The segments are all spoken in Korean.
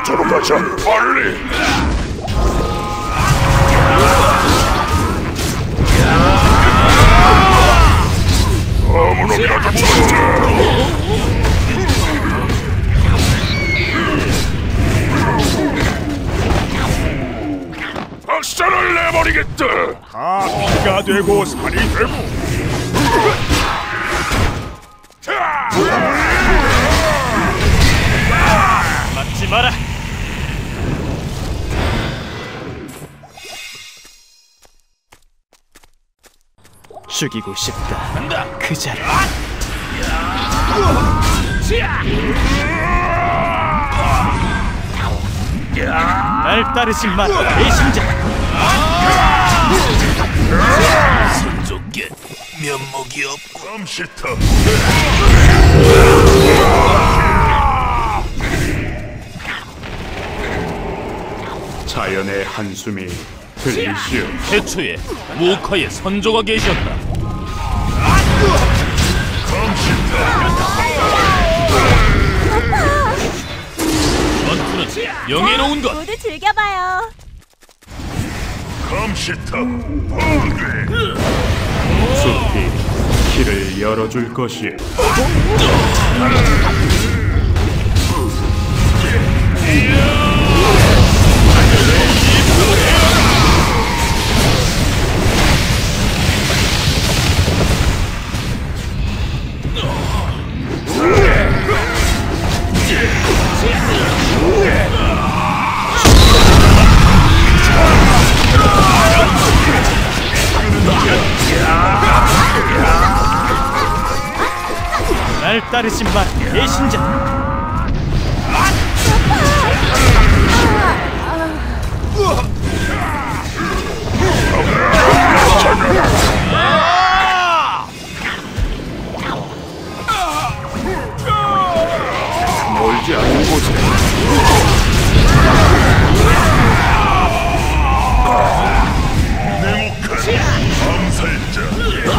쉼터로 가자. 빨리. 아무놈이라도 찾자. 박살을 내버리겠다. 다 피가 되고 살이 되고. 맞지 마라. 죽이고 싶다. 간다. 그 자를. 날 따르지 마라. 배신자. 손좁게 면목이 없고. 깜시터. 자연의 한숨이 들리시오. 태초에 모카의 선조가 계셨다. 전투는 영예로운 것. 모두 즐겨봐요. 깜시터. 파괴. 숲이 길을 열어줄 것이오. 날 따르지 마라. 배신자. 멀지 않은 곳에 네모칸 암살자.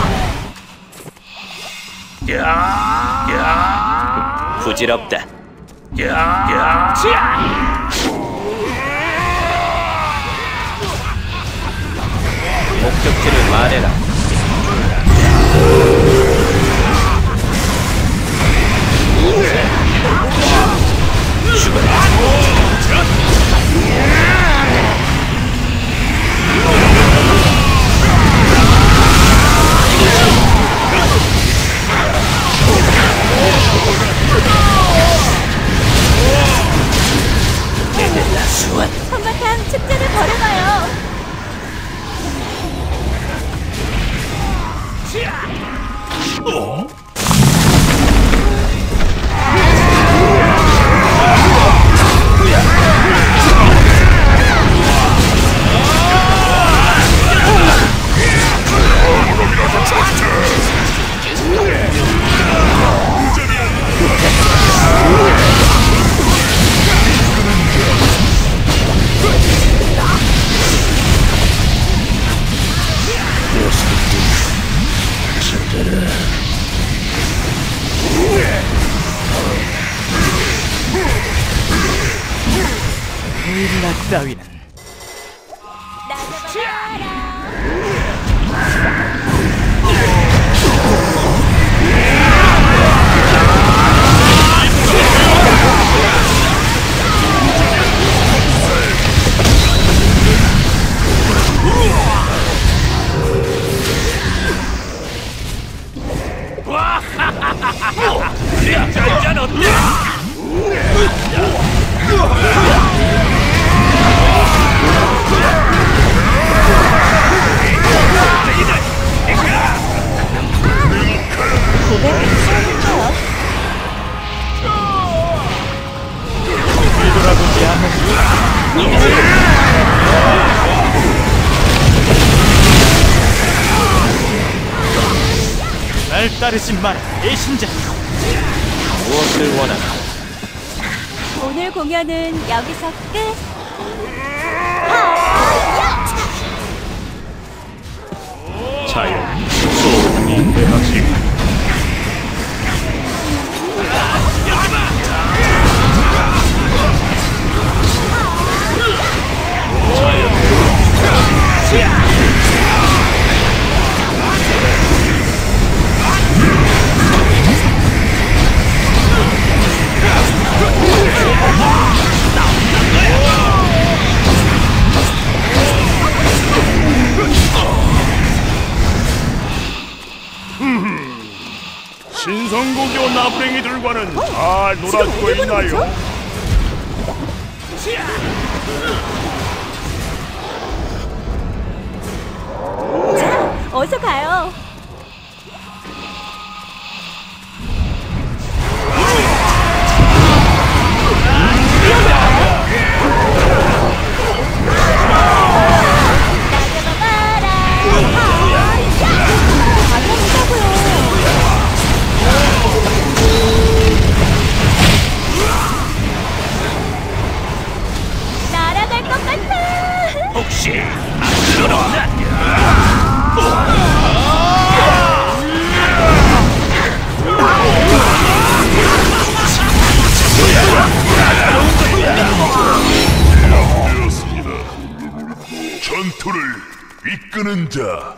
부질없다. 목적지를 말해라. 죽어라. 한바탕 축제를 벌여봐요. 일락 따위는 짠짠 어때? 뒤돌아보지 않는 날 따르지 마라. 배신자. 무엇을 원하나? 오늘 공연은 여기서 끝. 자연 소원이 대하시고. 성공교 나부랭이들과는 잘 지금 놀아주고 어디 보는 있나요? 거죠? 자, 어서 가요. 날아갈 것 같아. 혹시 들어나? 되었습니다. 전투를 이끄는 자.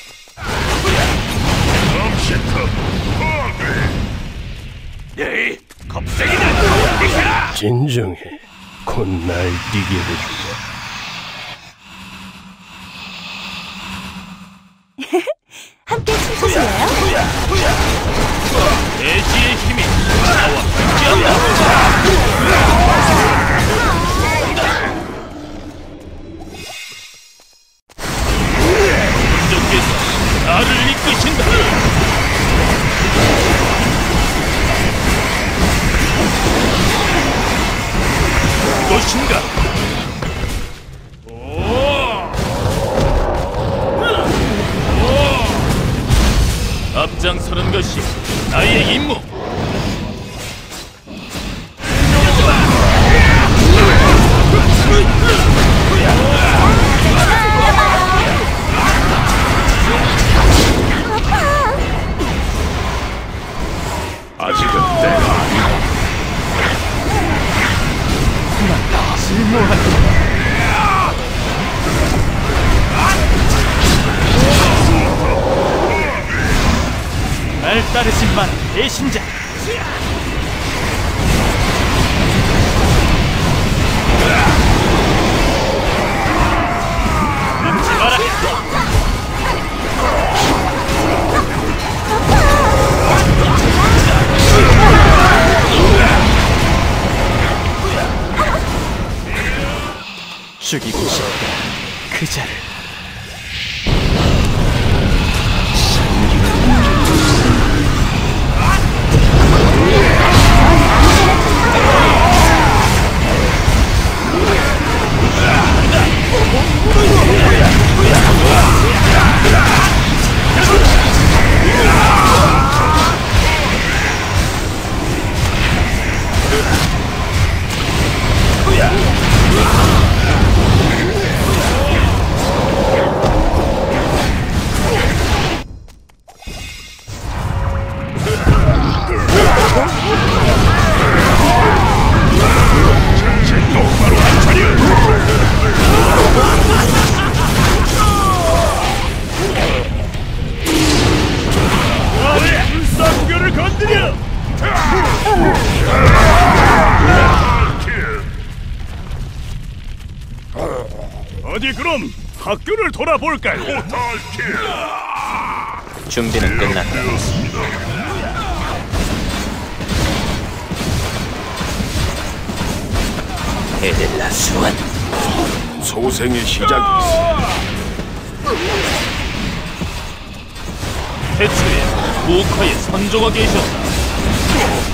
잠시탑 파괴. 에이, 겁쟁이다! 비켜라! 진정해. 곧 날 뛰게 해주마. 함께 춤추실래요? 대지의 힘이 나와 함께한다! 분정께서 나를 이끄신다! 무엇인가? 앞장서는 것이 나의 임무. 아직은 때가 아니다. 실무하는 날 따르신 만 배신자. 믿지 마라. 죽이고 싶다 그 자를. 불사구교를 건드려! 어디 그럼 학교를 돌아볼까요? 토탈킬! 준비는 끝났다. 에델라 수완. 소생의 시작이 있어. 태초에 모카의 선조가 계셨다.